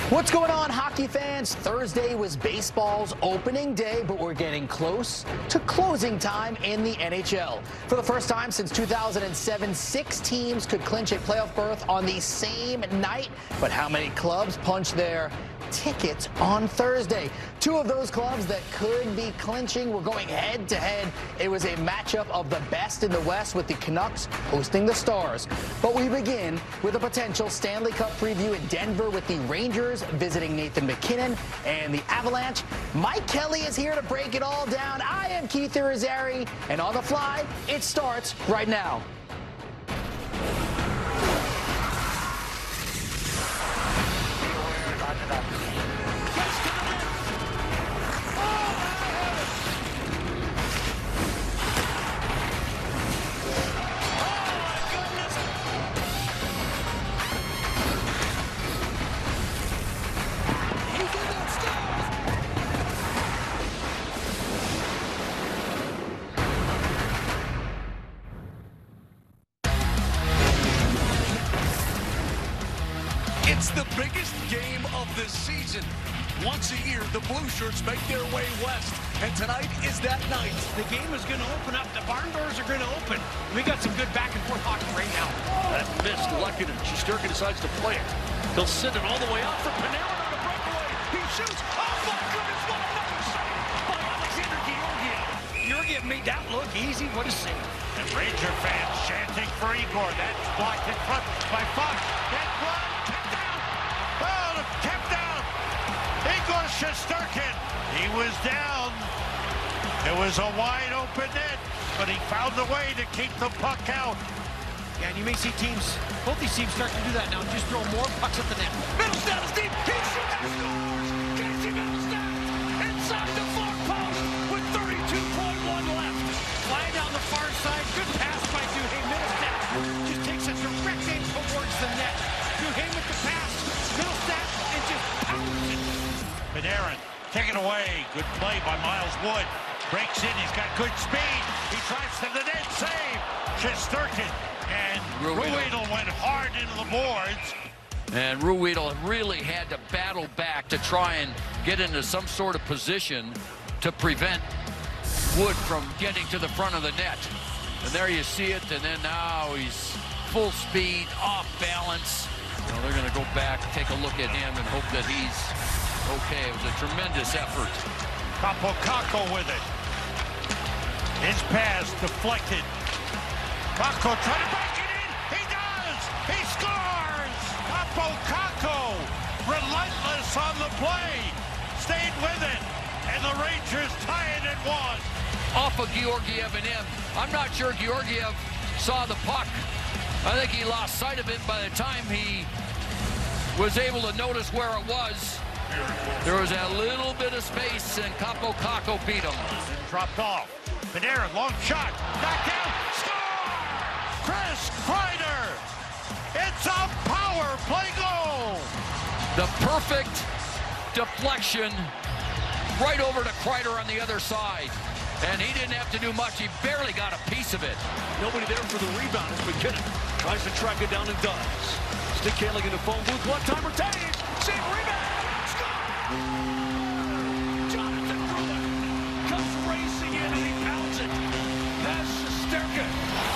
What's going on, hockey fans? Thursday was baseball's opening day, but we're getting close to closing time in the NHL. For the first time since 2007, 6 teams could clinch a playoff berth on the same night. But how many clubs punched their tickets on Thursday? 2 of those clubs that could be clinching were going head-to-head. It was a matchup of the best in the West, with the Canucks hosting the Stars. But we begin with a potential Stanley Cup preview in Denver, with the Rangers visiting Nathan MacKinnon and the Avalanche. Mike Kelly is here to break it all down. I am Keith Irizarry, and on the fly, it starts right now. It's the biggest game of the season. Once a year, the Blue Shirts make their way west, and tonight is that night. The game is going to open up. The barn doors are going to open. We got some good back-and-forth hockey right now. That missed Lehkonen. Shesterkin decides to play it. He'll send it all the way out for Panarin on a breakaway. He shoots. Oh, my goodness, what another save by Alexander Georgiev. Georgiev made that look easy. What a save. And Ranger fans chanting for Igor. That's blocked in front by Fox. That block kept down. Oh, kept down. Igor Shesterkin. He was down. It was a wide open net, but he found a way to keep the puck out. Yeah, and you may see teams, both these teams start to do that now. Just throw more pucks at the net. Middlestat is deep. He shoots and scores. Casey Middlestat inside the far post with 32.1 left. Flying down the far side. Good pass by Duhaime. Middlestat just takes a direct aim towards the net. Duhaime with the pass. Middlestat and just pounds it. Panarin taken away. Good play by Miles Wood. Breaks in. He's got good speed. He drives to the net. Save. Shesterkin. And Ruhwedel went hard into the boards. And Ruhwedel really had to battle back to try and get into some sort of position to prevent Wood from getting to the front of the net. And there you see it, and then now he's full speed, off balance. Now they're going to go back, take a look at him, and hope that he's okay. It was a tremendous effort. Kaapo Kakko with it. His pass deflected. Kakko trying to break it in. He does. He scores. Kaapo Kakko, relentless on the play, stayed with it, and the Rangers tie it at 1. Off of Georgiev and him. I'm not sure Georgiev saw the puck. I think he lost sight of it by the time he was able to notice where it was. There was a little bit of space, and Kaapo Kakko beat him. Dropped off. Panarin, long shot. Knocked out. Score! Chris Kreider. It's a power play goal. The perfect deflection right over to Kreider on the other side. And he didn't have to do much. He barely got a piece of it. Nobody there for the rebound as MacKinnon tries to track it down and does. Stick handling in the phone booth. One-timer Taves. Save rebound. Score! Jonathan Drouin comes racing in and he pounds it. That's Shesterkin.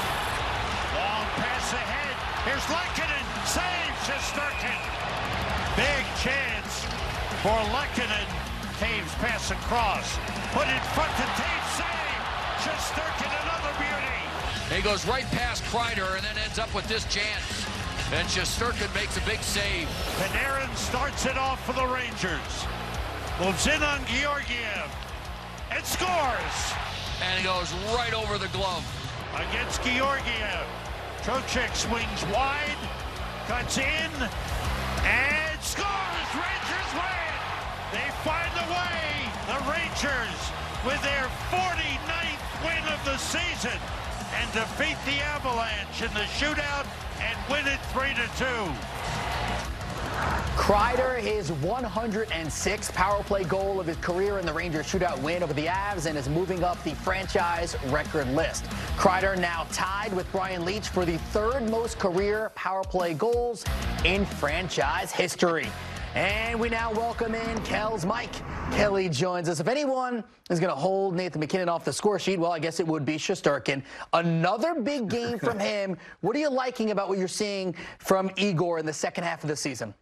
Long pass ahead. Here's Lehkonen. Save Shesterkin. Big chance for Lehkonen. Taves pass across. Put in front to Taves. Save. Shesterkin, another beauty. He goes right past Kreider and then ends up with this chance. And Shesterkin makes a big save. Panarin starts it off for the Rangers. Moves in on Georgiev. And scores. And he goes right over the glove. Against Georgiev. Trocheck swings wide. Cuts in. And scores. Rangers win. They find the way. The Rangers with their 49th win of the season. And defeat the Avalanche in the shootout and win it 3-2. Kreider, his 106th power play goal of his career in the Rangers shootout win over the Avs, and is moving up the franchise record list. Kreider now tied with Brian Leetch for the third most career power play goals in franchise history. And we now welcome in Kel's Mike. Kelly joins us. If anyone is going to hold Nathan MacKinnon off the score sheet, well, I guess it would be Shesterkin. Another big game from him. What are you liking about what you're seeing from Igor in the second half of the season?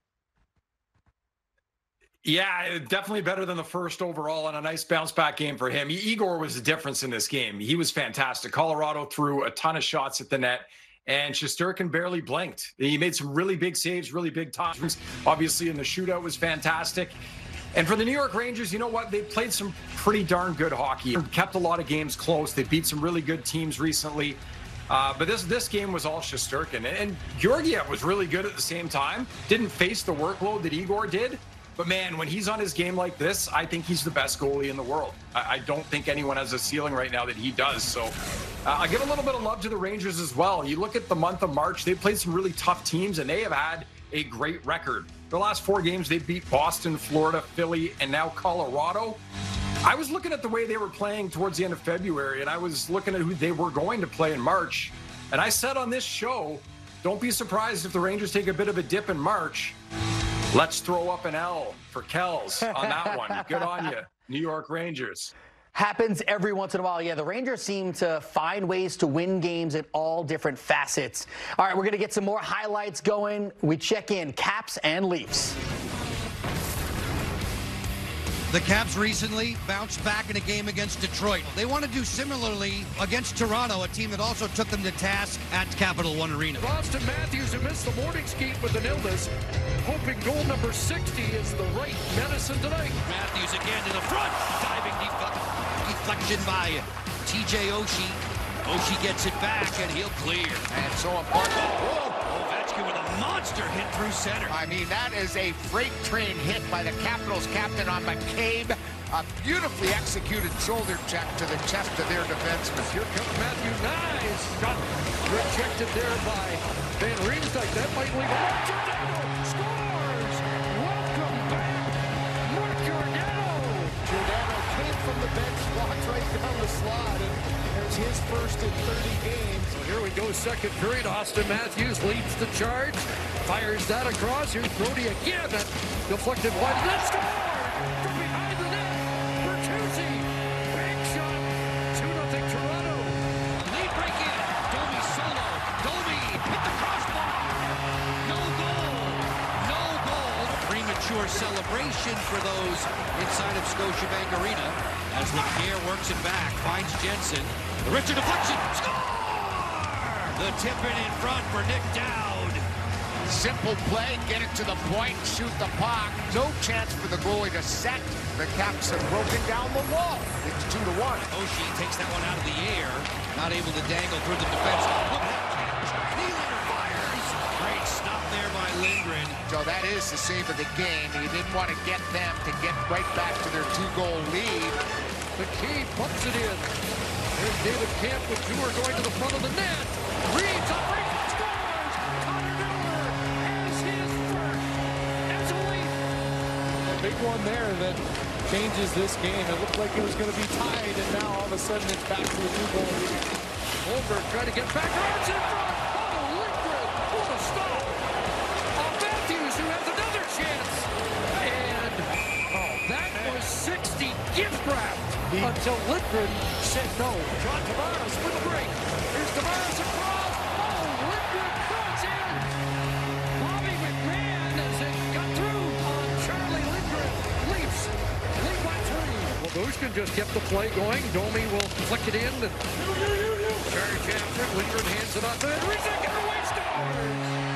Yeah, definitely better than the first overall, and a nice bounce-back game for him. Igor was the difference in this game. He was fantastic. Colorado threw a ton of shots at the net, and Shesterkin barely blinked. He made some really big saves, really big times. Obviously, in the shootout was fantastic. And for the New York Rangers, you know what? They played some pretty darn good hockey. Kept a lot of games close. They beat some really good teams recently. But this game was all Shesterkin. And Georgiev was really good at the same time. Didn't face the workload that Igor did. But, man, when he's on his game like this, I think he's the best goalie in the world. I don't think anyone has a ceiling right now that he does. So I give a little bit of love to the Rangers as well. You look at the month of March, they played some really tough teams, and they have had a great record. The last 4 games, they beat Boston, Florida, Philly, and now Colorado. I was looking at the way they were playing towards the end of February, and I was looking at who they were going to play in March. And I said on this show, don't be surprised if the Rangers take a bit of a dip in March. Let's throw up an L for Kells on that one. Good on you, New York Rangers. Happens every once in a while. Yeah, the Rangers seem to find ways to win games in all different facets. All right, we're going to get some more highlights going. We check in Caps and Leafs. The Caps recently bounced back in a game against Detroit. They want to do similarly against Toronto, a team that also took them to task at Capital One Arena. Austin Matthews, who missed the morning skate with an illness, hoping goal number 60 is the right medicine tonight. Matthews again to the front. Diving deflection by TJ Oshie. Oshie gets it back, and he'll clear. And so important. Ovechkin with a monster hit through center. I mean, that is a freight train hit by the Capitals captain on McCabe. A beautifully executed shoulder check to the chest of their defenseman. Here comes Matthew. Nice shot. Rejected there by Van Riemsdyk. That might leave a Giordano scores. Welcome back, Mark Giordano. Giordano came from the bench, walked right down the slot, and there's his first in 30 games. So here we go, second period. Austin Matthews leads the charge. Fires that across. Here's Brody again. That deflected wide. Let's go! From behind the net. Bertuzzi. Big shot. 2-0 Toronto. Lead break in. Domi solo. Domi hit the crossbar. No goal. No goal. Premature celebration for those inside of Scotiabank Arena as Lapierre works it back. Finds Jensen. The Richter deflection. Score! The tip-in in front for Nick Dowd. Simple play, get it to the point, shoot the puck. No chance for the goalie to set. The Caps have broken down the wall. It's 2-1. Oshie takes that one out of the air. Not able to dangle through the defense. Nylander fires. Great stop there by Lindgren. So that is the save of the game. He didn't want to get them to get right back to their 2-goal lead. McKee pumps it in. There's David Kampf with Dewar going to the front of the net. Reads up, scores! Connor Dewar has his first as a Leaf. A big one there that changes this game. It looked like it was going to be tied, and now all of a sudden it's back to a 2-goal lead. Holmberg trying to get back. Runs in front. Oh, Lindgren. What a stop. Matthews, who has another chance. And that was 60 gift wrapped until Lindgren said no. John Tavares with a break. Here's Tavares across. Oh, Lindgren throws in. Bobby McMahon as it got through on Charlie Lindgren. Leafs lead by 3. Well, Bushkin just kept the play going. Domi will flick it in. Charge after it. Lindgren hands it off. Every second away scores.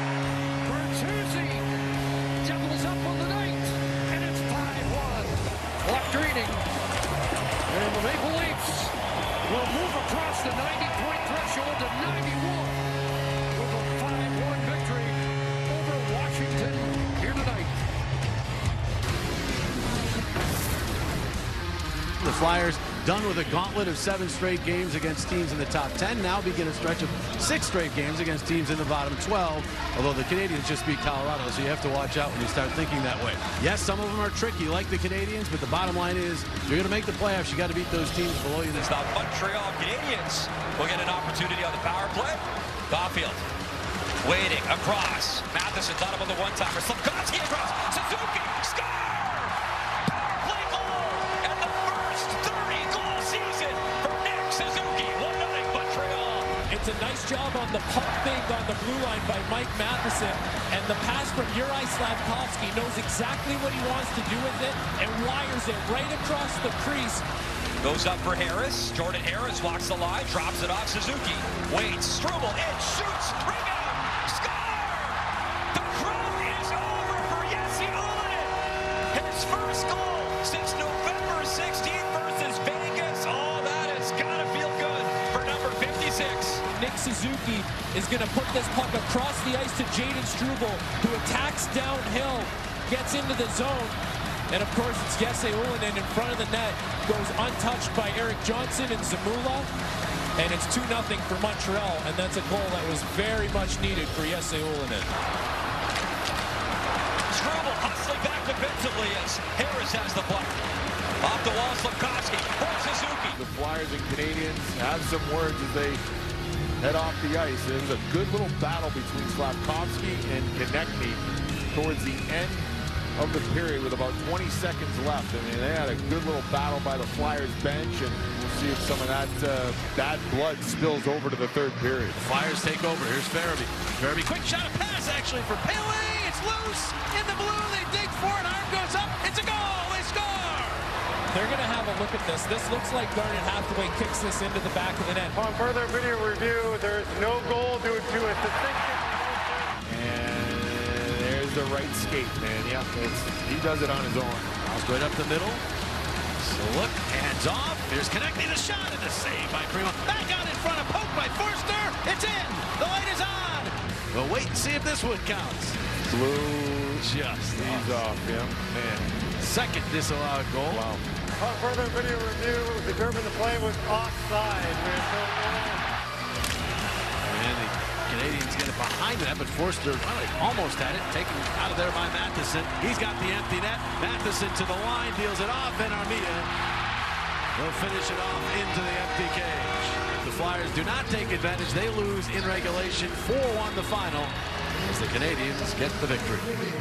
Bertuzzi doubles up on the night. And it's 5-1. Clock draining. And the Maple Leafs will move across the 90-point threshold to 91 with a 5-1 victory over Washington here tonight. The Flyers done with a gauntlet of 7 straight games against teams in the top 10. Now begin a stretch of 6 straight games against teams in the bottom 12. Although the Canadiens just beat Colorado, so you have to watch out when you start thinking that way. Yes, some of them are tricky, like the Canadiens, but the bottom line is, if you're going to make the playoffs, you got to beat those teams below you. The Montreal Canadiens will get an opportunity on the power play. Caulfield Waiting across. Matheson got him on the one-timer. Slafkovsky across. Suzuki. Score! Power play goal! And the first 30-goal season for Nick Suzuki. 1-0 Montreal. It's a nice job on the pump fake on the blue line by Mike Matheson. And the pass from Juraj Slafkovsky knows exactly what he wants to do with it and wires it right across the crease. Goes up for Harris. Jordan Harris walks the line, drops it off Suzuki. Waits. Struble in. Shoots. Rebound. His first goal since November 16th versus Vegas. Oh, that has got to feel good for number 56. Nick Suzuki is going to put this puck across the ice to Jaden Struble, who attacks downhill, gets into the zone. And, of course, it's Jesse Ylönen in front of the net, goes untouched by Erik Johnson and Zamula. And it's 2-0 for Montreal, and that's a goal that was very much needed for Jesse Ylönen. Struble hustling back defensively as Harris has the puck. Off the wall, Slafkovsky for Suzuki. The Flyers and Canadians have some words as they head off the ice. It was a good little battle between Slafkovsky and Konechny towards the end of the period with about 20 seconds left. I mean, they had a good little battle by the Flyers bench, and we'll see if some of that bad blood spills over to the third period. The Flyers take over. Here's Farabee. Farabee, quick shot, a pass actually for Pele. It's loose in the blue. They dig for it. Arm goes up. It's a goal. They score. They're going to have a look at this. This looks like Garnet Hathaway kicks this into the back of the net. On further video review, there's no goal due to a suspicion. And there's the right skate, man. Yeah, he does it on his own. Straight up the middle. So look, hands off. Here's Konechny, the shot, and the save by Primo. Back out in front, of poke by Forster. It's in. The light is on. We'll wait and see if this one counts. Blue just he's off, yeah, man. Second disallowed goal. Wow. On further video review, determined the play was offside. And the Canadians get it behind that, but Forster almost had it, taken out of there by Matheson. He's got the empty net. Matheson to the line, deals it off, and Armia will finish it off into the empty cage. The Flyers do not take advantage. They lose in regulation. 4-1 the final as the Canadians get the victory.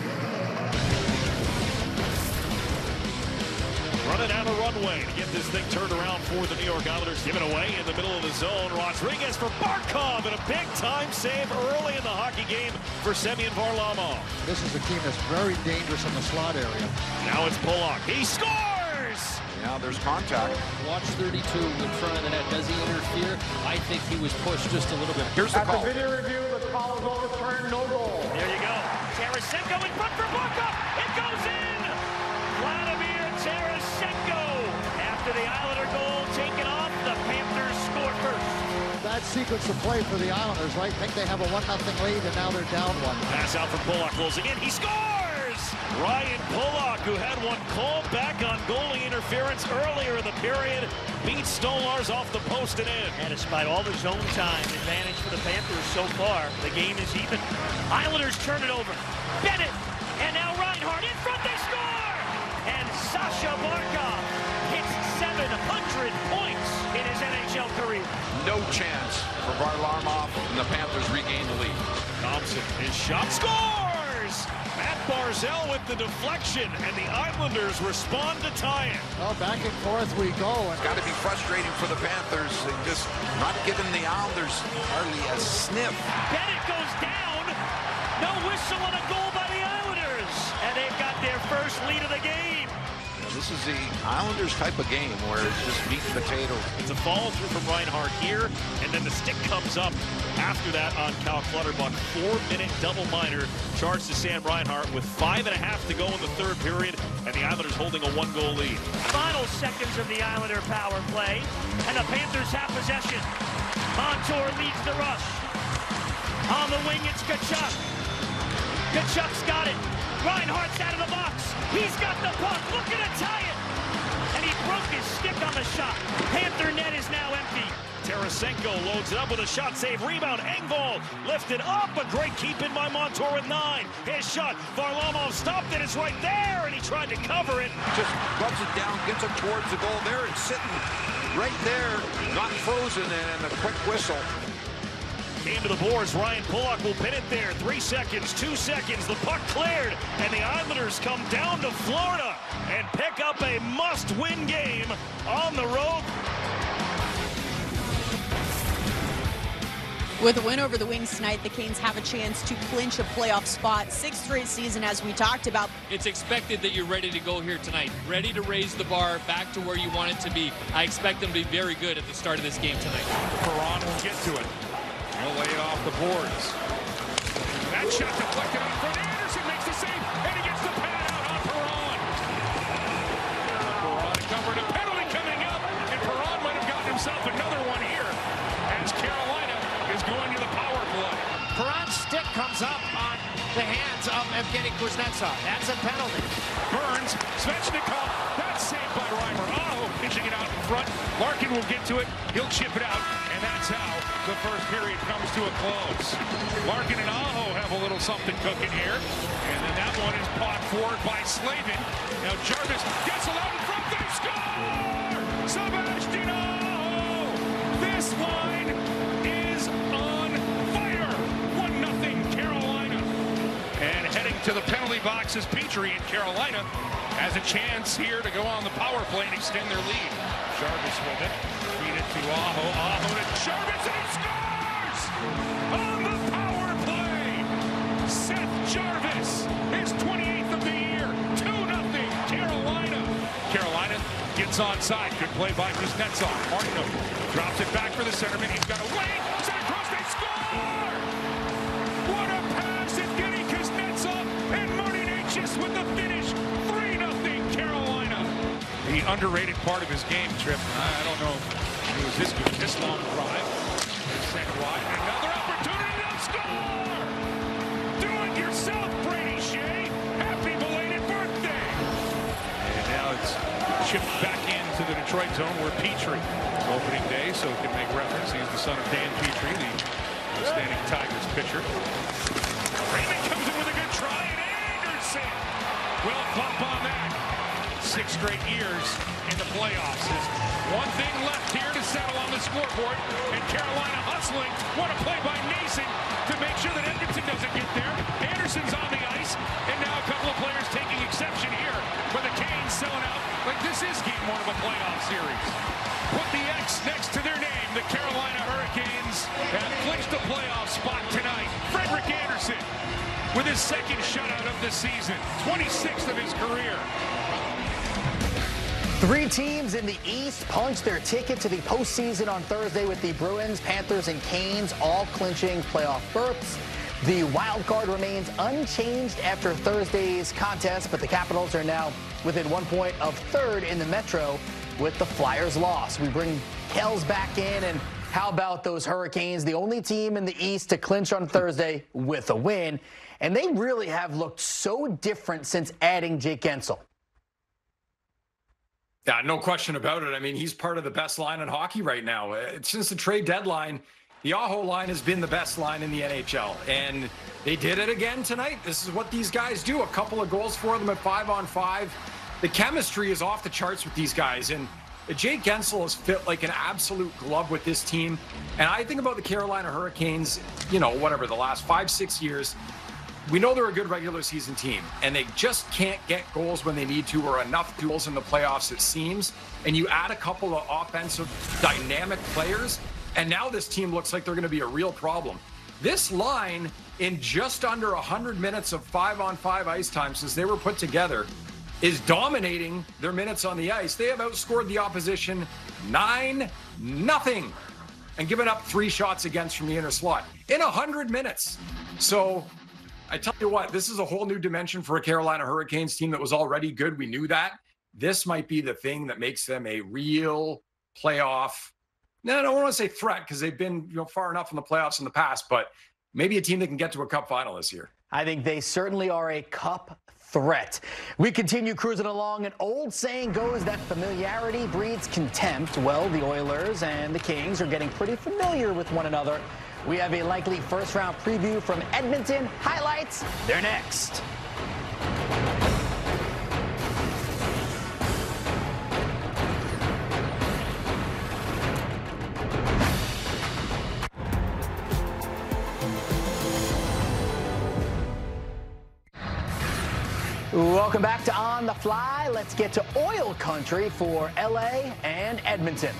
Running down the runway to get this thing turned around for the New York Islanders. Given away in the middle of the zone. Rodriguez for Barkov, and a big-time save early in the hockey game for Semyon Varlamov. This is a team that's very dangerous in the slot area. Now it's Pollock. He scores! Now there's contact. Watch 32 in front of the net. Does he interfere? I think he was pushed just a little bit. Here's the call. At the video review, the call is overturned, no goal. There you go. Tarasenko in front for Barkov. It goes in! Vladimir Tarasenko. After the Islander goal taken off, the Panthers score first. Bad sequence of play for the Islanders, right? I think they have a 1-0 lead, and now they're down one. Pass out from Pollock, closing in. He scores! Ryan Pollock, who had one called back on goalie interference earlier in the period, beats Stolarz off the post and in. And despite all the zone time advantage for the Panthers so far, the game is even. Islanders turn it over. Bennett, and now Reinhart in front, they score! And Sasha Barkov hits 700 points in his NHL career. No chance for Varlamov, and the Panthers regain the lead. Thompson, his shot scores! Matt Barzal with the deflection, and the Islanders respond to tie it. Well, back and forth we go. It's got to be frustrating for the Panthers. They just not giving the Islanders hardly a sniff. Bennett goes down. No whistle on a goal by the Islanders. And they've got their first lead of the game. This is the Islanders type of game where it's just meat and potatoes. It's a follow through from Reinhart here, and then the stick comes up after that on Cal Clutterbuck. 4-minute double minor charged to Sam Reinhart with 5.5 to go in the third period, and the Islanders holding a 1-goal lead. Final seconds of the Islander power play, and the Panthers have possession. Montour leads the rush. On the wing, it's Tkachuk. Tkachuk's got it. Reinhart's out of the box. He's got the puck, looking to tie it. And he broke his stick on the shot. Panther net is now empty. Tarasenko loads it up with a shot save. Rebound, Engvall lifted up. A great keep in by Montour with 9. His shot, Varlamov stopped it. It's right there, and he tried to cover it. Just rubs it down, gets it towards the goal there, and sitting right there, not frozen, and a quick whistle. Came to the boards. Ryan Pulock will pin it there. 3 seconds, 2 seconds. The puck cleared, and the Islanders come down to Florida and pick up a must-win game on the road. With a win over the Wings tonight, the Canes have a chance to clinch a playoff spot. 6th straight season, as we talked about. It's expected that you're ready to go here tonight, ready to raise the bar back to where you want it to be. I expect them to be very good at the start of this game tonight. Perron will get to it. He'll lay it off the boards. That shot deflected out front. Anderson makes the save, and he gets the pad out on Perron. Perron covered a penalty coming up, and Perron might have gotten himself another one here as Carolina is going to the power play. Perron's stick comes up on the hands of Evgeny Kuznetsov. That's a penalty. Burns, Svechnikov, that's saved by Reimer. Aho pitching it out in front. Larkin will get to it. He'll chip it out, and that's how the first period comes to a close. Larkin and Aho have a little something cooking here, and then that one is pawed forward by Slavin. Now Jarvis gets it out in front. They score! Sebastian Aho! This line is on fire. 1-0 Carolina. And heading to the penalty box is Petrie, and Carolina has a chance here to go on the power play and extend their lead. Jarvis with it. Feed it to Aho. Aho to Jarvis, and he scores! On the power play! Seth Jarvis, his 28th of the year. 2-0 Carolina. Carolina gets onside. Good play by Kuznetsov. Martino drops it back for the centerman. He's got a wait. Sent across, they score! What a pass! Evgeny Kuznetsov and Martin Necas with the finish. 3-0 Carolina. The underrated part of his game, Trip. I don't know if it was this good. This long drive. Sent wide. Another opportunity to score! Do it yourself, Brady Shea. Happy belated birthday! And now it's chipped back into the Detroit zone where Petrie, opening day, so can make reference. He's the son of Dan Petrie, the outstanding Tigers pitcher. Raymond comes in with a good try, and Anderson will bump on that. 6 straight years in the playoffs. There's one thing left here to settle on the scoreboard, and Carolina hustling. What a play by Nason to make sure that Edmonton doesn't get there. Anderson's on the ice, and now a couple of players taking exception here, but the Canes selling out like this is game 1 of a playoff series. Put the X next to their name. The Carolina Hurricanes have clinched a playoff spot tonight. Frederik Andersen with his 2nd shutout of the season, 26th of his career. 3 teams in the East punched their ticket to the postseason on Thursday, with the Bruins, Panthers, and Canes all clinching playoff berths. The wild card remains unchanged after Thursday's contest, but the Capitals are now within 1 point of 3rd in the Metro with the Flyers' loss. We bring Kells back in, and how about those Hurricanes, the only team in the East to clinch on Thursday with a win, and they really have looked so different since adding Jake Guentzel. Yeah, no question about it. I mean, he's part of the best line in hockey right now. Since the trade deadline, the Aho line has been the best line in the NHL, and they did it again tonight. This is what these guys do. A couple of goals for them at 5-on-5. The chemistry is off the charts with these guys, and Jake Guentzel has fit like an absolute glove with this team. And I think about the Carolina Hurricanes, the last 5-6 years. We know they're a good regular season team, and they just can't get goals when they need to, or enough goals in the playoffs, it seems. And you add a couple of offensive dynamic players, and now this team looks like they're going to be a real problem. This line, in just under 100 minutes of 5-on-5 ice time since they were put together, is dominating their minutes on the ice. They have outscored the opposition 9-0 and given up 3 shots against from the inner slot in 100 minutes. So I tell you what, this is a whole new dimension for a Carolina Hurricanes team that was already good. We knew that. This might be the thing that makes them a real playoff. No, I don't want to say threat, because they've been far enough in the playoffs in the past, but maybe a team that can get to a cup final this year. I think they certainly are a cup threat. We continue cruising along. An old saying goes that familiarity breeds contempt. Well, the Oilers and the Kings are getting pretty familiar with one another. We have a likely first-round preview from Edmonton. Highlights, they're next. Welcome back to On the Fly. Let's get to oil country for LA and Edmonton.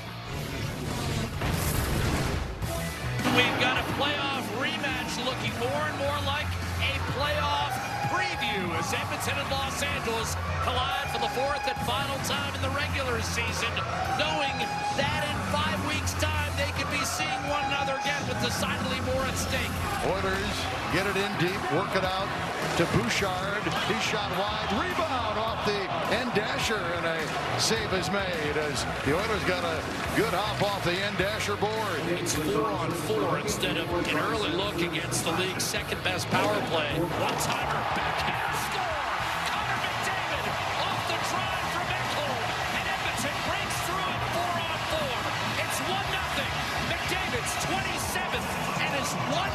We've got a playoff rematch looking more and more like a playoff preview as Edmonton and Los Angeles collide for the fourth and final time in the regular season, knowing that in 5 weeks' time they could be seeing one another again with decidedly more at stake. Oilers get it in deep, work it out to Bouchard. He shot wide, rebound off the end dasher, and a save is made as the Oilers got a good hop off the end dasher board. It's 4-on-4 instead of an early look against the league's second best power play. One-timer, backhand score. Connor McDavid off the drive from Ekholm, and Edmonton breaks through it 4-on-4. It's 1-0. McDavid's 27th and his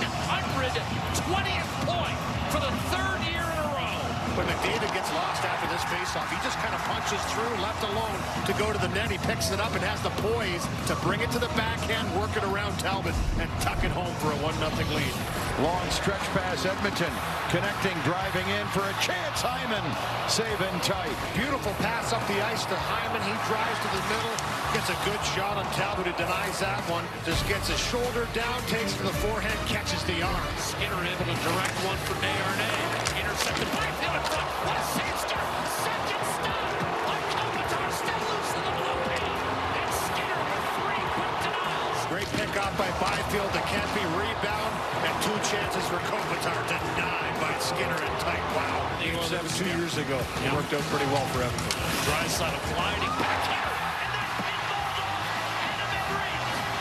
120th point for the third year in a row. When McDavid gets lost after this faceoff, he just kind of punches through, left alone to go to the net. He picks it up and has the poise to bring it to the backhand, work it around Talbot, and tuck it home for a 1-0 lead. Long stretch pass, Edmonton connecting, driving in for a chance. Hyman saving tight. Beautiful pass up the ice to Hyman. He drives to the middle, gets a good shot on Talbot, who denies that one. Just gets his shoulder down, takes to the forehand, catches the arm. Skinner able to direct one for Desharnais. Intercepted by Phil in front. What a save, Skinner. Second stop. On Kopitar, still loose in the blue paint. And Skinner with 3 quick denials. Great pick up by Byfield. That can't be rebound. And 2 chances for Kopitar, denied by Skinner in tight. Wow. Game 7 2 years ago. It worked out pretty well for Edmonton. Draisaitl gliding back here. And then pinballed off. And a mid-range.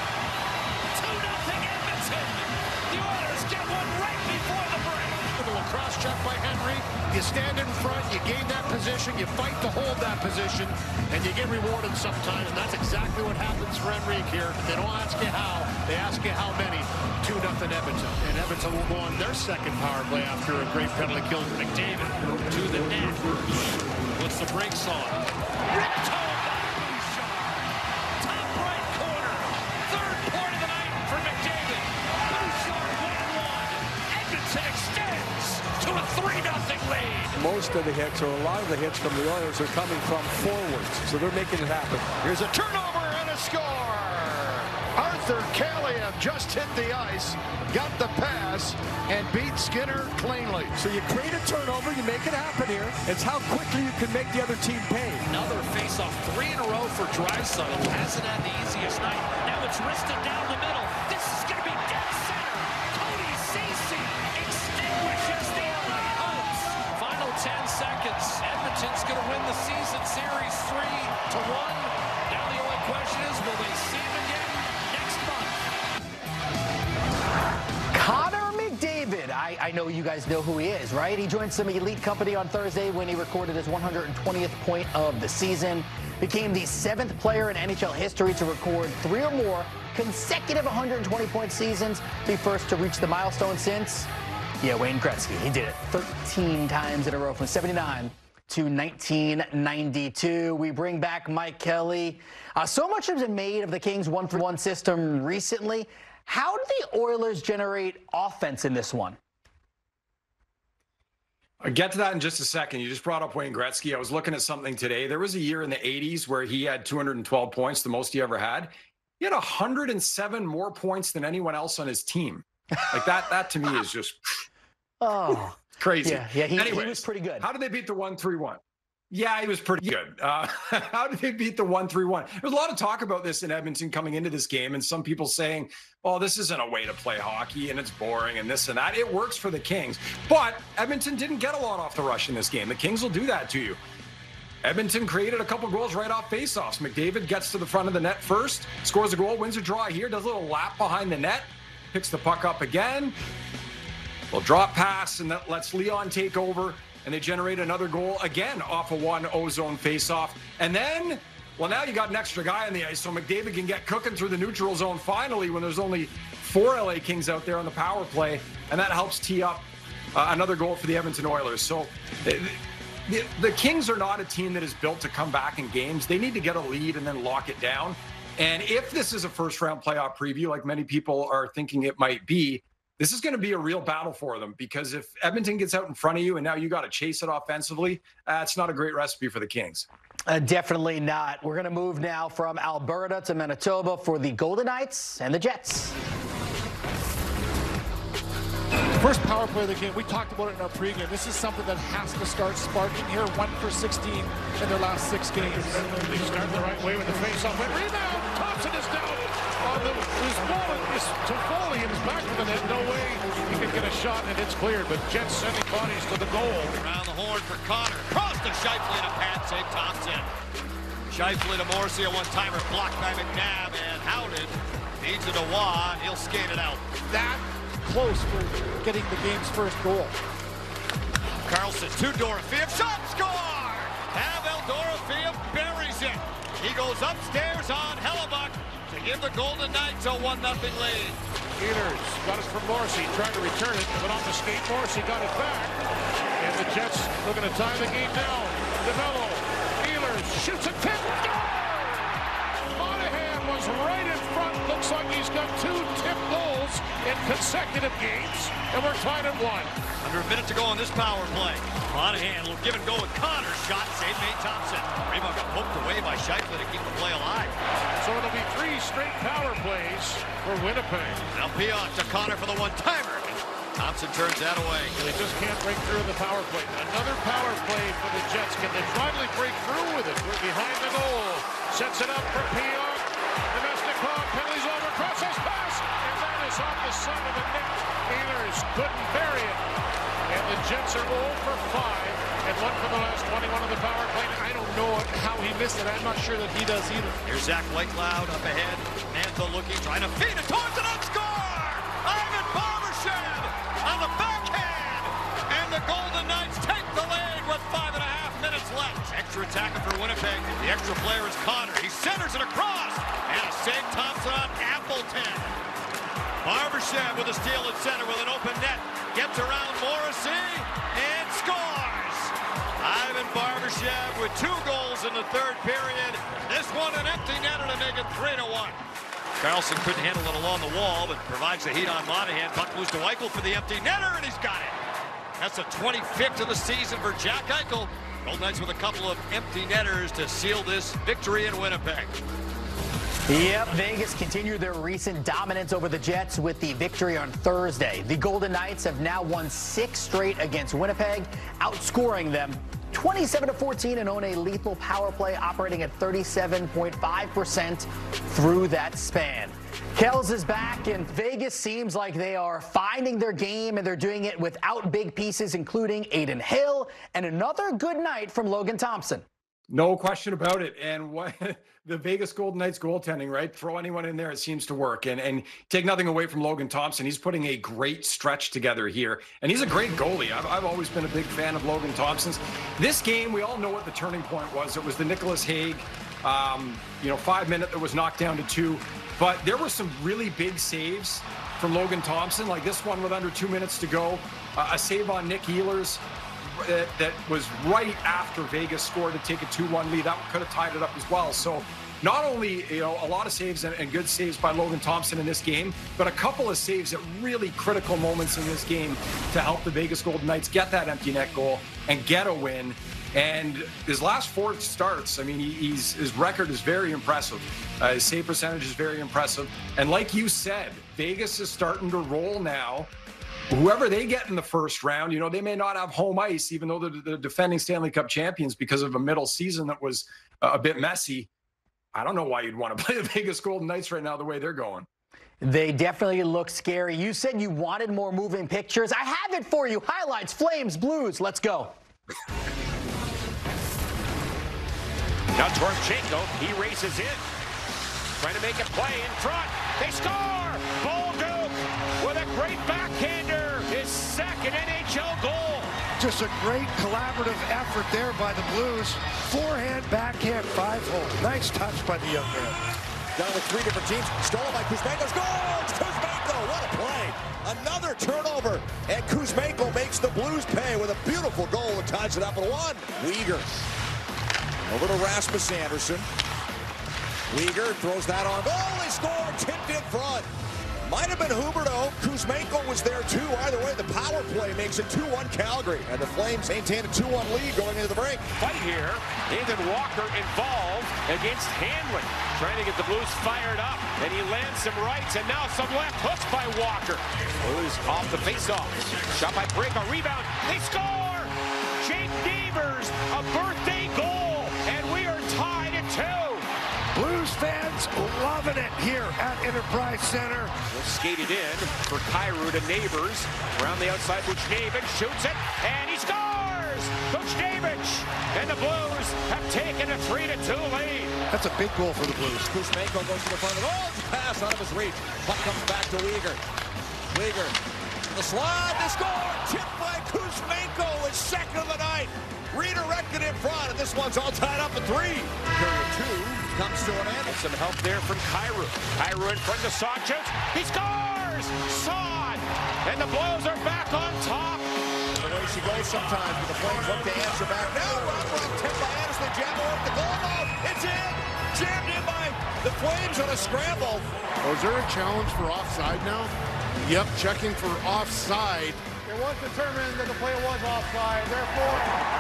2-0 Edmonton. The Oilers get one right before the break. The lacrosse check by Henry. You stand in front, you gain that position, you fight to hold that position, and you get rewarded sometimes, and that's exactly what happens for Henrique here. They don't ask you how, they ask you how many. 2-0 Edmonton. And Edmonton will go on their second power play after a great penalty kill. McDavid to the net. Puts the brakes on. Ripped home by Bouchard. Top right corner. Third point of the night for McDavid. Bouchard 1-1. Edmonton extends to a 3-0 lead. Most of the hits, or a lot of the hits from the Oilers, are coming from forwards, so they're making it happen. Here's a turnover and a score. Arthur Kaliev just hit the ice, got the pass, and beat Skinner cleanly. So you create a turnover, you make it happen here. It's how quickly you can make the other team pay. Another face-off, 3 in a row for Draisaitl. Hasn't had the easiest night. Now it's wristed down the middle. This is going to be dead center. Cody Ceci extinguishes the LA hopes. Final 10 seconds. Edmonton's going to win the season series 3-1. Now the only question is, will they see him again next month? Connor McDavid. I know you guys know who he is, right? He joined some elite company on Thursday when he recorded his 120th point of the season. Became the 7th player in NHL history to record 3 or more consecutive 120-point seasons. The first to reach the milestone since, Wayne Gretzky. He did it 13 times in a row from 79 to 1992. We bring back Mike Kelly. So much has been made of the Kings' 1-for-1 system recently. How do the Oilers generate offense in this one? I'll get to that in just a second. You just brought up Wayne Gretzky. I was looking at something today. There was a year in the 80s where he had 212 points, the most he ever had. He had 107 more points than anyone else on his team. Like that to me is just crazy. Yeah, he was pretty good. How did they beat the 1-3-1? Yeah, he was pretty good. How did they beat the 1-3-1? There's a lot of talk about this in Edmonton coming into this game, and some people saying, oh, this isn't a way to play hockey, and it's boring, and this and that. It works for the Kings. But Edmonton didn't get a lot off the rush in this game. The Kings will do that to you. Edmonton created a couple goals right off faceoffs. McDavid gets to the front of the net first, scores a goal, wins a draw here, does a little lap behind the net, picks the puck up again. Well, drop pass, and that lets Leon take over. And they generate another goal again off a 1-0 zone faceoff. And then, well, now you got an extra guy on the ice, so McDavid can get cooking through the neutral zone finally when there's only 4 LA Kings out there on the power play. And that helps tee up another goal for the Edmonton Oilers. So the Kings are not a team that is built to come back in games. They need to get a lead and then lock it down. And if this is a first-round playoff preview, like many people are thinking it might be, this is going to be a real battle for them, because if Edmonton gets out in front of you and now you got to chase it offensively, it's not a great recipe for the Kings. Definitely not. We're going to move now from Alberta to Manitoba for the Golden Knights and the Jets. First power play of the game, we talked about it in our pregame. This is something that has to start sparking here. 1 for 16 in their last 6 games. They start the right way with the face-off. Rebound! Thompson is down on his wallet. Toffoli in his back of the net. No way he can get a shot, and it's cleared. But Jets sending bodies to the goal. Around the horn for Connor. Cross to Scheifele and a pad save Thompson. Scheifele to Morrissey, a one-timer blocked by McNabb, and Howden needs it to Waugh. He'll skate it out. That close for getting the game's first goal. Carlson to Dorofeev, shot, score! Pavel Dorofeev buries it. He goes upstairs on Hellebuck to give the Golden Knights a 1-0 lead. Ehlers got it from Morrissey, tried to return it, but off the skate, Morrissey got it back. And the Jets looking to tie the game down. DeMello, Ehlers shoots a tip, Monahan was right in front. Looks like he's got 2 tip goals in consecutive games, and we're tied at 1. Under a minute to go on this power play. Monahan will give and go with Connor. Shot, save made Thompson. Rebound got poked away by Scheifele to keep the play alive. So it'll be 3 straight power plays for Winnipeg. Now Pionk to Connor for the one-timer. Thompson turns that away. They just can't break through in the power play. Another power play for the Jets. Can they finally break through with it? We're behind the goal. Sets it up for Pionk. Nemesnikov penalties over. Crosses pass. And that is off the side of the net. Ehlers couldn't bury it. And the Jets are 0 for 5. And 1 for the last 21 of the power play. I don't know how he missed it. I'm not sure that he does either. Here's Zach Whitecloud up ahead. Mantha looking, trying to feed it towards it and score! Ivan Barbashev on the backhand! And the Golden Knights take the lead with 5.5 minutes left. Extra attacker for Winnipeg. The extra player is Connor. He centers it across. And a save Thompson on Appleton. Barbashev with a steal at center with an open net. Gets around Morrissey and scores! Ivan Barbashev with 2 goals in the 3rd period. This one an empty netter to make it 3-1. Carlson couldn't handle it along the wall, but provides the heat on Monahan. Puck moves to Eichel for the empty netter, and he's got it. That's the 25th of the season for Jack Eichel. Golden Knights with a couple of empty netters to seal this victory in Winnipeg. Yep, Vegas continued their recent dominance over the Jets with the victory on Thursday. The Golden Knights have now won 6 straight against Winnipeg, outscoring them 27-14 and own a lethal power play operating at 37.5% through that span. Kells is back, and Vegas seems like they are finding their game, and they're doing it without big pieces, including Adin Hill, and another good night from Logan Thompson. No question about it. And what the Vegas Golden Knights goaltending, right? Throw anyone in there, it seems to work. And take nothing away from Logan Thompson. He's putting a great stretch together here. And he's a great goalie. I've always been a big fan of Logan Thompson's. This game, we all know what the turning point was. It was the Nicholas Hague, 5-minute that was knocked down to 2. But there were some really big saves from Logan Thompson, like this one with under 2 minutes to go. A save on Nick Ehlers. That was right after Vegas scored to take a 2-1 lead. That could have tied it up as well. So not only, a lot of saves and good saves by Logan Thompson in this game, but a couple of saves at really critical moments in this game to help the Vegas Golden Knights get that empty net goal and get a win. And his last 4 starts, I mean, his record is very impressive. His save percentage is very impressive. And like you said, Vegas is starting to roll now. Whoever they get in the first round, they may not have home ice, even though they're the defending Stanley Cup champions, because of a middle season that was a bit messy. I don't know why you'd want to play the Vegas Golden Knights right now the way they're going. They definitely look scary. You said you wanted more moving pictures. I have it for you. Highlights, Flames, Blues. Let's go. Now Torchenko, he races in. Trying to make a play in front. They score! Bolduc with a great backhander. His 2nd NHL goal. Just a great collaborative effort there by the Blues. Forehand, backhand, 5-hole. Nice touch by the young man. Down with 3 different teams. Stolen by Kuzmenko. Scores! Kuzmenko, what a play. Another turnover. And Kuzmenko makes the Blues pay with a beautiful goal that ties it up at 1. Weegar. Over to Rasmus Andersson. Weegar throws that on goal. They score, tipped in front. Might have been Huberdeau. Kuzmenko was there too. Either way, the power play makes it 2-1 Calgary. And the Flames maintain a 2-1 lead going into the break. Fight here. Nathan Walker involved against Hanlon. Trying to get the Blues fired up. And he lands some rights and now some left hooks by Walker. Blues off the faceoff. Shot by Break, a rebound. They score! Jake Devers, a birthday goal. And we are tied at 2. Blues fans loving it here at Enterprise Center. Skated in for Kyrou to Neighbors. Around the outside, Buchnevich shoots it, and he scores! Buchnevich! And the Blues have taken a 3-2 lead. That's a big goal for the Blues. Kuzmenko goes to the front of the goal. Pass out of his reach. Puck comes back to Weegar. Weegar, the slide, they score! Tipped by Kuzmenko, his second of the night. Redirected in front, and this one's all tied up at 3. Period 2 comes to an end. And some help there from Kyrou. Kyrou in front of Saad. He scores! Saad! And the Blues are back on top. The way she goes sometimes, but the Flames look to answer back. Now run tipped by Anderson. Jam over the goal mouth. It's in! Jammed in by the Flames on a scramble. Oh, is there a challenge for offside now? Yep, checking for offside. It was determined that the play was offside, therefore...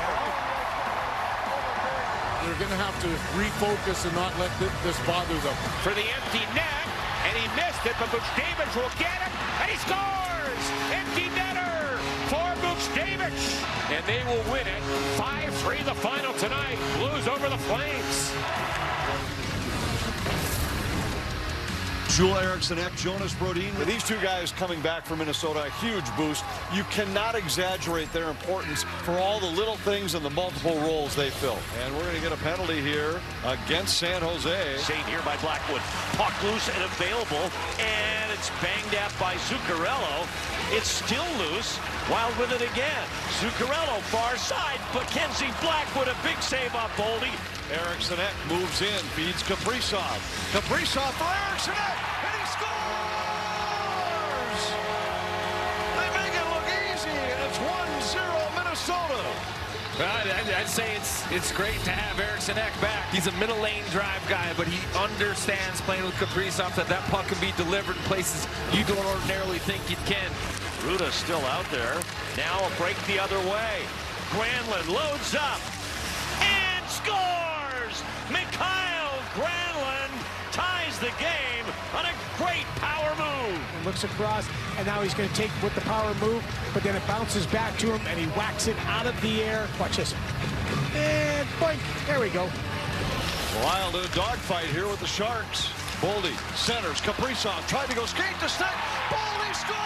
They're going to have to refocus and not let this bother them. For the empty net, and he missed it, but Buchnevich will get it, and he scores! Empty netter for Buchnevich! And they will win it 5-3 the final tonight. Blues over the Flames. Joel Eriksson, Jonas Brodin. With these two guys coming back from Minnesota, a huge boost. You cannot exaggerate their importance for all the little things and the multiple roles they fill. And we're going to get a penalty here against San Jose. Saved here by Blackwood. Puck loose and available, and it's banged at by Zuccarello. It's still loose. Wild with it again. Zuccarello far side. Mackenzie Blackwood, a big save on Boldy. Eriksson moves in, feeds Kaprizov. Kaprizov for Eriksson, and he scores! They make it look easy, and it's 1-0 Minnesota. I'd say it's great to have Eriksson back. He's a middle lane drive guy, but he understands playing with Kaprizov that puck can be delivered in places you don't ordinarily think you can. Ruda's still out there. Now a break the other way. Granlund loads up and scores! Mikhail Granlund ties the game on a great power move. And looks across, and now he's going to take with the power move, but then it bounces back to him, and he whacks it out of the air. Watch this. And boink, there we go. Wild in a dogfight here with the Sharks. Boldy centers, Kaprizov tried to go skate to stick. Boldy scores!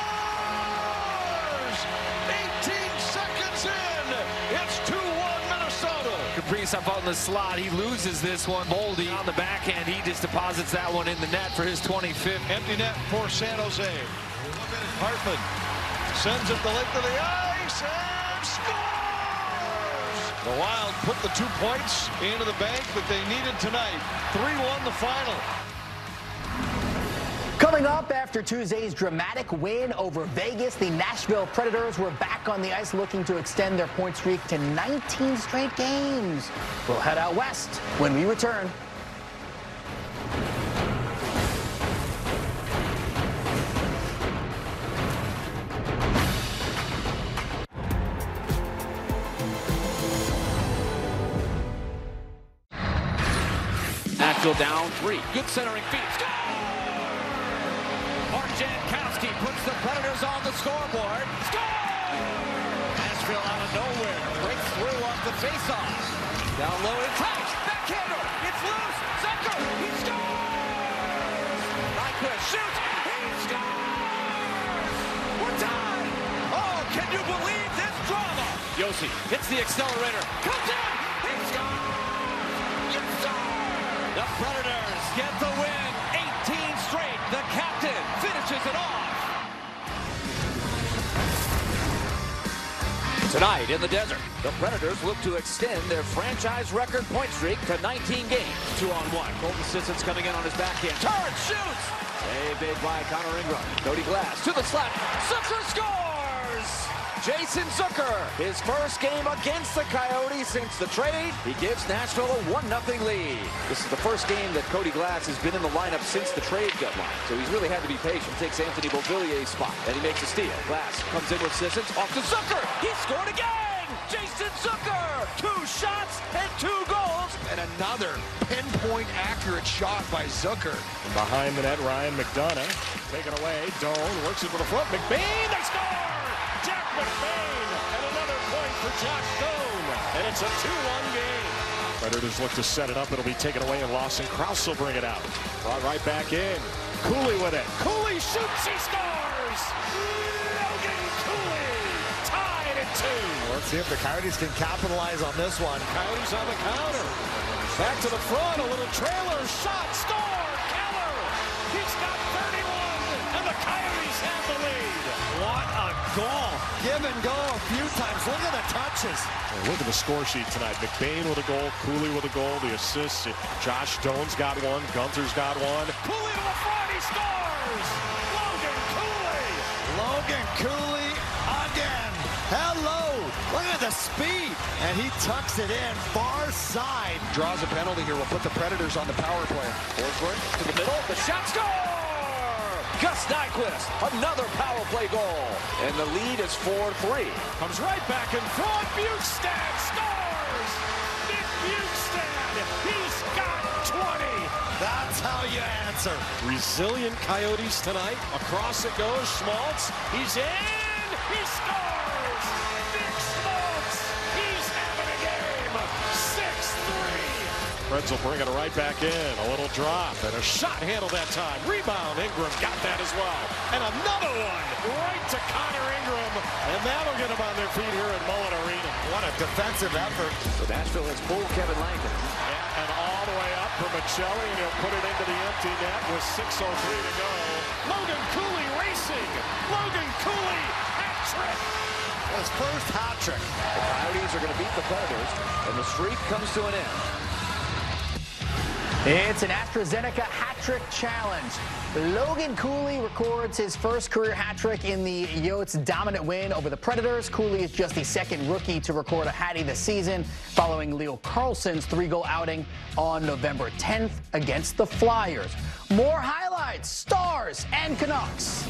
18 seconds in. It's 2-1 Minnesota. Kaprizov out in the slot. He loses this one. Boldy on the backhand. He just deposits that one in the net for his 25th. Empty net for San Jose. Hartman sends it the length of the ice and scores! The Wild put the 2 points into the bank that they needed tonight. 3-1 the final. Coming up after Tuesday's dramatic win over Vegas, the Nashville Predators were back on the ice looking to extend their point streak to 19 straight games. We'll head out west when we return. Nashville down 3. Good centering feed. Mark Jankowski puts the Predators on the scoreboard. Score! Nashville out of nowhere. Breaks through off the faceoff. Down low in crash. Backhander. It's loose. Zucker. He scores! Nyquist shoots. He scores! We're tied. Oh, can you believe this drama? Yossi hits the accelerator. Comes in. He scores! Yes, sir! The Predators get the win. 18 straight. The captain finishes it off. Tonight in the desert, the Predators look to extend their franchise record point streak to 19 games. 2-on-1. Colton Sissons coming in on his backhand. Turns, shoots! Saved big by Connor Ingram. Cody Glass to the slot. Zucker scores! Jason Zucker, his first game against the Coyotes since the trade. He gives Nashville a 1-0 lead. This is the first game that Cody Glass has been in the lineup since the trade deadline, so he's really had to be patient. Takes Anthony Beauvillier's spot, and he makes a steal. Glass comes in with Sissons, off to Zucker. He scored again! Jason Zucker! 2 shots and 2 goals. And another pinpoint accurate shot by Zucker. And behind the net, Ryan McDonough. Taken away, Doan works it for the front. McBain, they score! Jack McBain, and another point for Josh Doan. And it's a 2-1 game. Predators look to set it up. It'll be taken away and Lawson Krause will bring it out. Brought right back in. Cooley with it. Cooley shoots, he scores! Logan Cooley tied at 2. Let's see if the Coyotes can capitalize on this one. Coyotes on the counter. Back to the front, a little trailer shot, score! Keller! He's got 31, and the Coyotes have the lead. What a goal. Give and go a few times. Look at the touches. Well, look at the score sheet tonight. McBain with a goal, Cooley with a goal, the assists. Josh Doan's got one, Gunther's got one. Cooley to the front, he scores! Logan Cooley! Logan Cooley again. Hello. Look at the speed. And he tucks it in far side. Draws a penalty here. Will put the Predators on the power play. Forsberg to the middle. The shot, score! Gus Nyquist, another power play goal. And the lead is 4-3. Comes right back in front. Bjugstad scores! Nick Bjugstad, he's got 20. That's how you answer. Resilient Coyotes tonight. Across it goes. Schmaltz, he's in. He scores! Nick Schmaltz, he's having a game. 6-3. Reds will bring it right back in. A little drop and a shot handled that time. Rebound, Ingram got that as well. And another one right to Connor Ingram. And that'll get them on their feet here at Mullen Arena. What a defensive effort. So Nashville has pulled Kevin Langton. And all the way up for Michelli, and he'll put it into the empty net with 6:03 to go. Logan Cooley racing. Logan Cooley, hat trick. His first hat trick. The Coyotes are going to beat the Predators, and the streak comes to an end. It's an AstraZeneca hat trick challenge. Logan Cooley records his first career hat trick in the Yotes' dominant win over the Predators. Cooley is just the second rookie to record a hattie this season, following Leo Carlsson's 3-goal outing on November 10th against the Flyers. More highlights, Stars, and Canucks.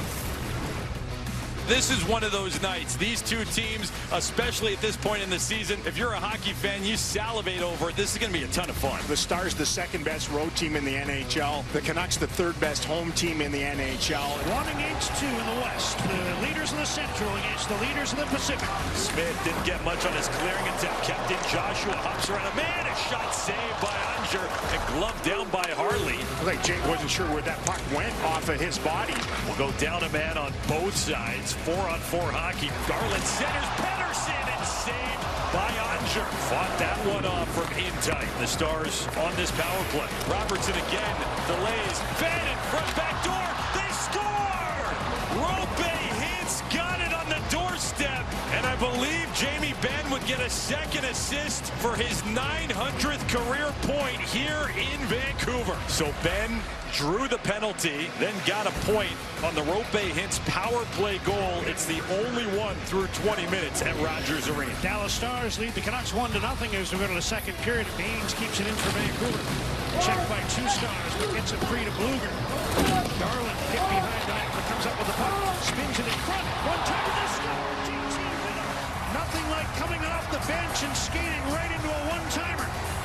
This is one of those nights. These two teams, especially at this point in the season, if you're a hockey fan, you salivate over it. This is going to be a ton of fun. The Stars, the second best road team in the NHL. The Canucks, the third best home team in the NHL. 1 against 2 in the West. The leaders in the Central against the leaders in the Pacific. Smith didn't get much on his clearing attempt. Kept in. Joshua hops around a man. A shot saved by Unger and gloved down by Harley. I think Jake wasn't sure where that puck went off of his body. We'll go down a man on both sides. 4-on-4 hockey. Garland centers Pettersson and saved by Unger. Fought that one off from in tight. The Stars on this power play. Robertson again delays. Van in front back door. They score! Rope hits. Got it on the doorstep. And I believe Jamie Benn would get a second assist for his 900th career point here in Vancouver. So Ben drew the penalty, then got a point on the Rope Hintz power play goal. It's the only one through 20 minutes at Rogers Arena. Dallas Stars lead the Canucks 1-0 as we go to the second period. Baines keeps it in for Vancouver. Checked by 2 Stars, but gets it free to Bluger. Garland hit behind the net, but comes up with the puck. Spins it in front. One time to the score. JT Miller. Nothing like coming off the bench and skating right into a one-timer.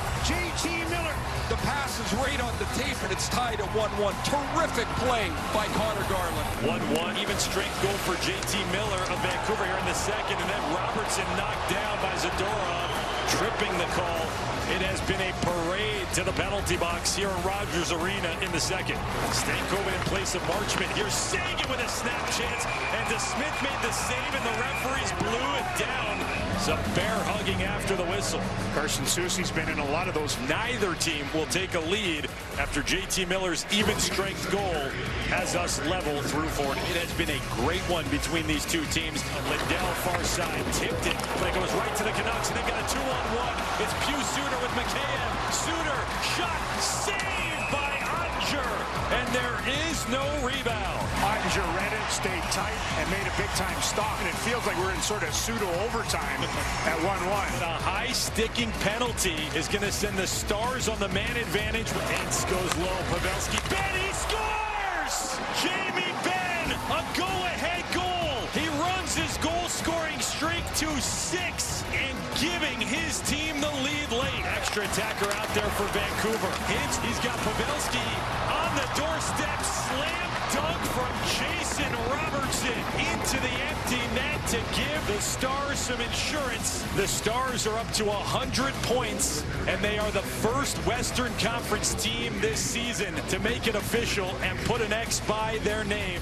JT Miller. The pass is right on the tape, and it's tied at 1-1. Terrific play by Connor Garland. 1-1, even strength goal for JT Miller of Vancouver here in the second, and then Robertson knocked down by Zadorov, tripping the call. It has been a parade to the penalty box here at Rogers Arena in the second. Stankoven in place of Marchment. Here's Sagan with a snap chance, and DeSmith made the save, and the referees blew it down. Some bear hugging after the whistle. Carson Soucy's been in a lot of those. Neither team will take a lead after JT Miller's even strength goal has us level through 4. It has been a great one between these two teams. Lindell far side tipped it, but it goes right to the Canucks, and they've got a 2-on-1. It's Pius Suter with McKayev. Suter shot saved by Unger, and there is no rebound. Oettinger read it, stayed tight, and made a big-time stop, and it feels like we're in sort of pseudo-overtime at 1-1. A high-sticking penalty is going to send the Stars on the man advantage. Hintz goes low. Pavelski. Ben, he scores! Jamie Benn, a go-ahead goal. He runs his goal-scoring streak to 6 and giving his team the lead late. Extra attacker out there for Vancouver. Hintz, he's got Pavelski on the doorstep. Slam dunk from Jason Robertson into the empty net to give the Stars some insurance. The Stars are up to 100 points, and they are the first Western Conference team this season to make it official and put an X by their name.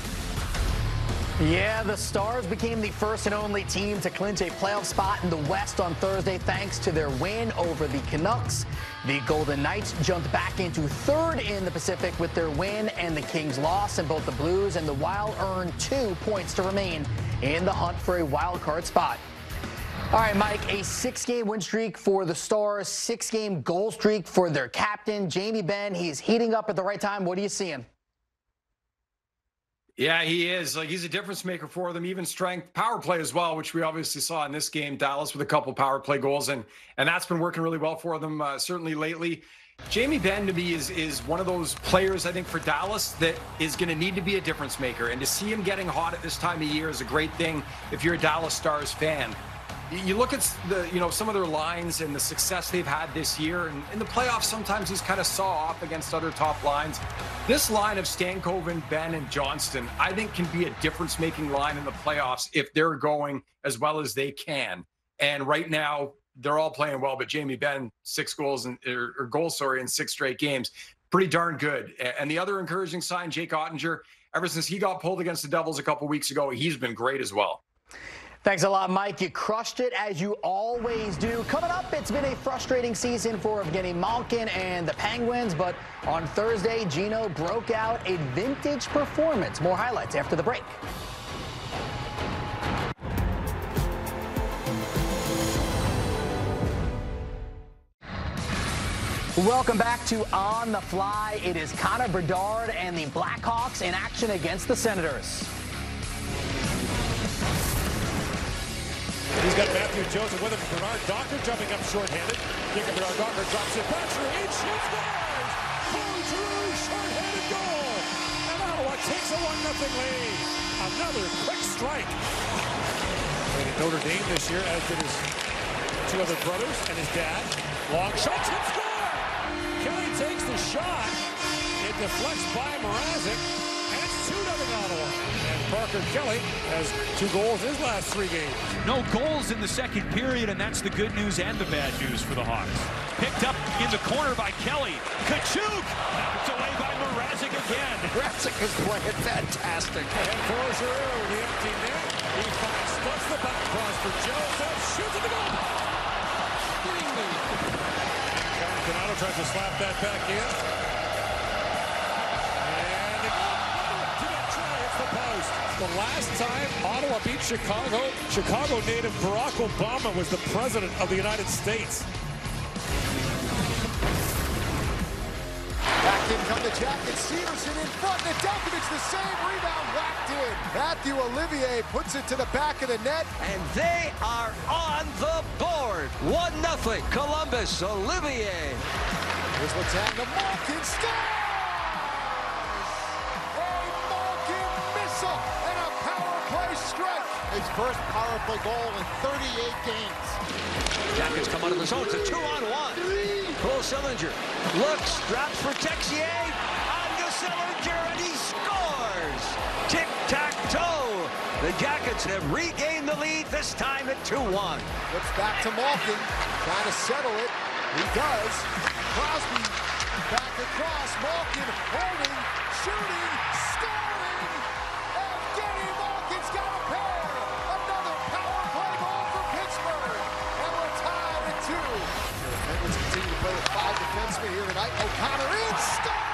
Yeah, the Stars became the first and only team to clinch a playoff spot in the West on Thursday thanks to their win over the Canucks. The Golden Knights jumped back into third in the Pacific with their win and the Kings' loss, and both the Blues and the Wild earned 2 points to remain in the hunt for a wild card spot. All right, Mike, a 6-game win streak for the Stars, 6-game goal streak for their captain, Jamie Benn. He's heating up at the right time. What are you seeing? Yeah, he is. Like, he's a difference maker for them. Even strength power play as well, which we obviously saw in this game. Dallas with a couple power play goals, and that's been working really well for them certainly lately. Jamie Benn, to me, is one of those players, I think, for Dallas that is going to need to be a difference maker. And to see him getting hot at this time of year is a great thing if you're a Dallas Stars fan. You look at some of their lines and the success they've had this year, and in the playoffs, sometimes he's kind of saw off against other top lines. This line of Stankoven, Benn, and Johnston, I think, can be a difference-making line in the playoffs if they're going as well as they can. And right now, they're all playing well, but Jamie Benn, 6 goals in 6 straight games, pretty darn good. And the other encouraging sign, Jake Oettinger, ever since he got pulled against the Devils a couple weeks ago, he's been great as well. Thanks a lot, Mike. You crushed it, as you always do. Coming up, it's been a frustrating season for Evgeny Malkin and the Penguins, but on Thursday, Gino broke out a vintage performance. More highlights after the break. Welcome back to On the Fly. It is Connor Bedard and the Blackhawks in action against the Senators. He's got Matthew Joseph with him. Bernard Docker jumping up short-handed. Bernard Docker drops it. Backstreet shoots, scores! Baudry, short-handed goal! And Ottawa takes a 1-0 lead. Another quick strike. Played at Notre Dame this year, as did his 2 other brothers and his dad. Long shot, tip score! Kelly takes the shot. It deflects by Mrazek. And it's 2-0 Ottawa. And Parker Kelly has 2 goals in his last 3 games. No goals in the second period, and that's the good news and the bad news for the Hawks. Picked up in the corner by Kelly. Kachuk! Knocked away by Mrazek again. Mrazek is playing fantastic. And for Giroux, the empty net. He finds splits the back cross for Joseph. Shoots at the goal. Donato tries to slap that back in. And did not try. It's the post. The last time Ottawa beat Chicago, Chicago native Barack Obama was the president of the United States. Back in come the Jackets. Severson in front. Nedeljkovic the same rebound whacked in. Matthew Olivier puts it to the back of the net. And they are on the board. 1-0 Columbus. Olivier. Here's Letang. The Malkin scores! A Malkin missile and a power play strike. His first power play goal in 38 games. Jackets come out of the zone. It's a 2-on-1. Cole Sillinger looks, drops for Texier. On to Sillinger, and he scores! Tic-tac-toe. The Jackets have regained the lead, this time at 2-1. Gets back to Malkin, trying to settle it. He does. Crosby back across. Malkin holding, shooting, scoring. Evgeny Malkin's got a pair. Another power play goal for Pittsburgh. And we're tied at 2. The Penguins continue to play with 5 defensemen here tonight. O'Connor in, scores!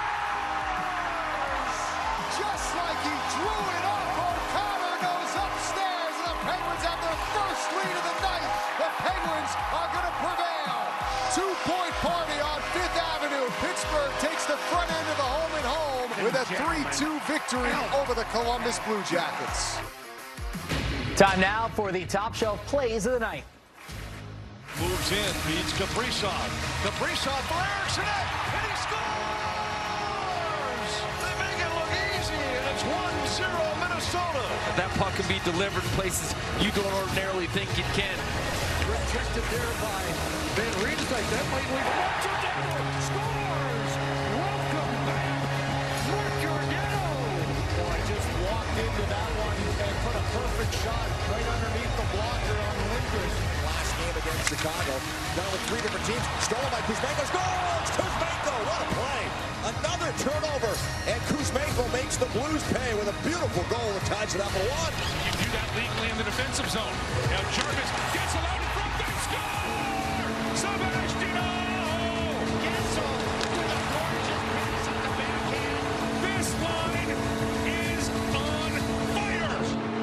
Just like he drew it up, O'Connor goes upstairs, and the Penguins have their first lead of the night. The Penguins are going to prevail. 2-point party on 5th Avenue. Pittsburgh takes the front end of the home and home. with a 3-2 victory over the Columbus Blue Jackets. Time now for the top shelf plays of the night. Moves in, feeds Kaprizov. Kaprizov for Eriksson, and he scores! They make it look easy, and it's 1-0 Minnesota. That puck can be delivered places you don't ordinarily think it can. Rejected there by Van Riemsdyk. That might leave Mark Giordano. Scores! Welcome back, Mark Giordano. Boy, just walked into that one and put a perfect shot right underneath the blocker on Lindgren. Last game against Chicago. Done with 3 different teams. Stolen by Kuzmenko. Scores! Kuzmenko, what a play! Another turnover, and Kuzmenko makes the Blues pay with a beautiful goal that ties it up at 1. You do that legally in the defensive zone. Now Jarvis gets it out in front. They score! Sebastiano! Gensel with a gorgeous pass at the backhand. This line is on fire!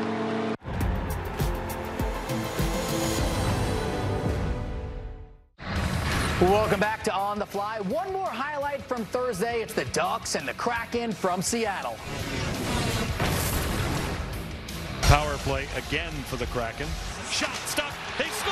Welcome back to On the Fly. One more highlight from Thursday. It's the Ducks and the Kraken from Seattle. Power play again for the Kraken. Shot, stop, they score!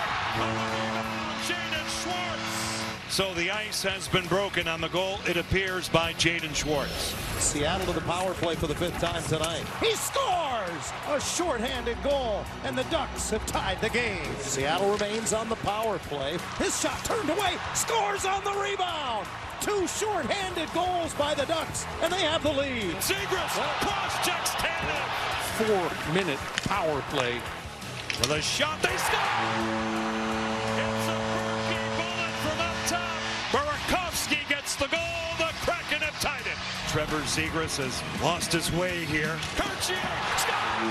Jaden Schwartz! So the ice has been broken on the goal, it appears, by Jaden Schwartz. Seattle to the power play for the 5th time tonight. He scores! A shorthanded goal, and the Ducks have tied the game. Seattle remains on the power play. His shot turned away, scores on the rebound. 2 shorthanded goals by the Ducks, and they have the lead. Zegras cross checks Tanev. 4-minute power play. With a shot, they score! It's a Berkey bullet from up top. Burakovsky gets the goal. The Kraken have tied it. Trevor Zegras has lost his way here. Cartier scores!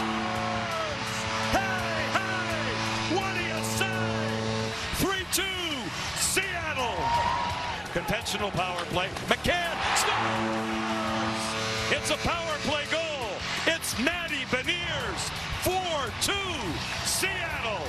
Hey, what do you say? 3-2, Seattle. Conventional power play. McCann scores! It's a power play goal. It's Matty Beniers. 4-2, Seattle.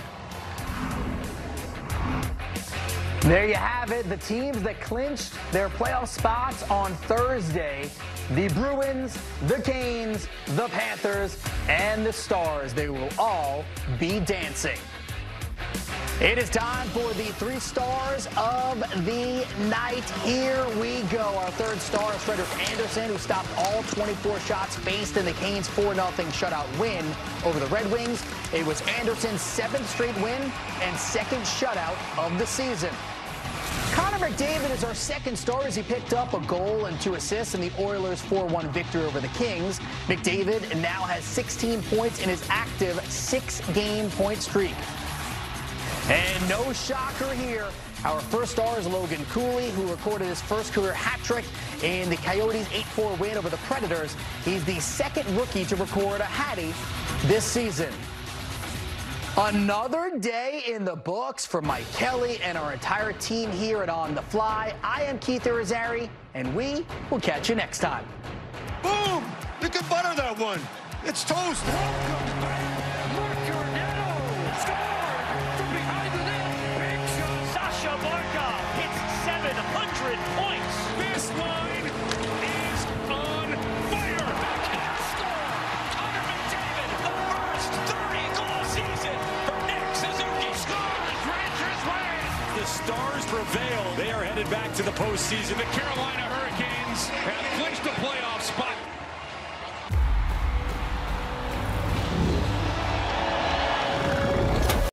There you have it. The teams that clinched their playoff spots on Thursday. The Bruins, the Canes, the Panthers, and the Stars. They will all be dancing. It is time for the 3 stars of the night. Here we go. Our 3rd star is Frederik Andersen, who stopped all 24 shots faced in the Canes' 4-0 shutout win over the Red Wings. It was Andersen's 7th straight win and 2nd shutout of the season. Connor McDavid is our 2nd star as he picked up a goal and 2 assists in the Oilers' 4-1 victory over the Kings. McDavid now has 16 points in his active 6-game point streak. And no shocker here. Our 1st star is Logan Cooley, who recorded his 1st career hat trick in the Coyotes' 8-4 win over the Predators. He's the 2nd rookie to record a hattie this season. Another day in the books for Mike Kelly and our entire team here at On the Fly. I am Keith Irizarry, and we will catch you next time. Boom! You can butter that one. It's toast. Welcome back, Mark Giordano. Score from behind the net. Big shot. Sasha Barkov hits 700 points. This line is on fire. Backhand score. Connor McDavid, the first 30-goal season for Nick Suzuki. Scores. Rangers win. The Stars prevail. They are headed back to the postseason. The Carolina Hurricanes have clinched the playoff spot.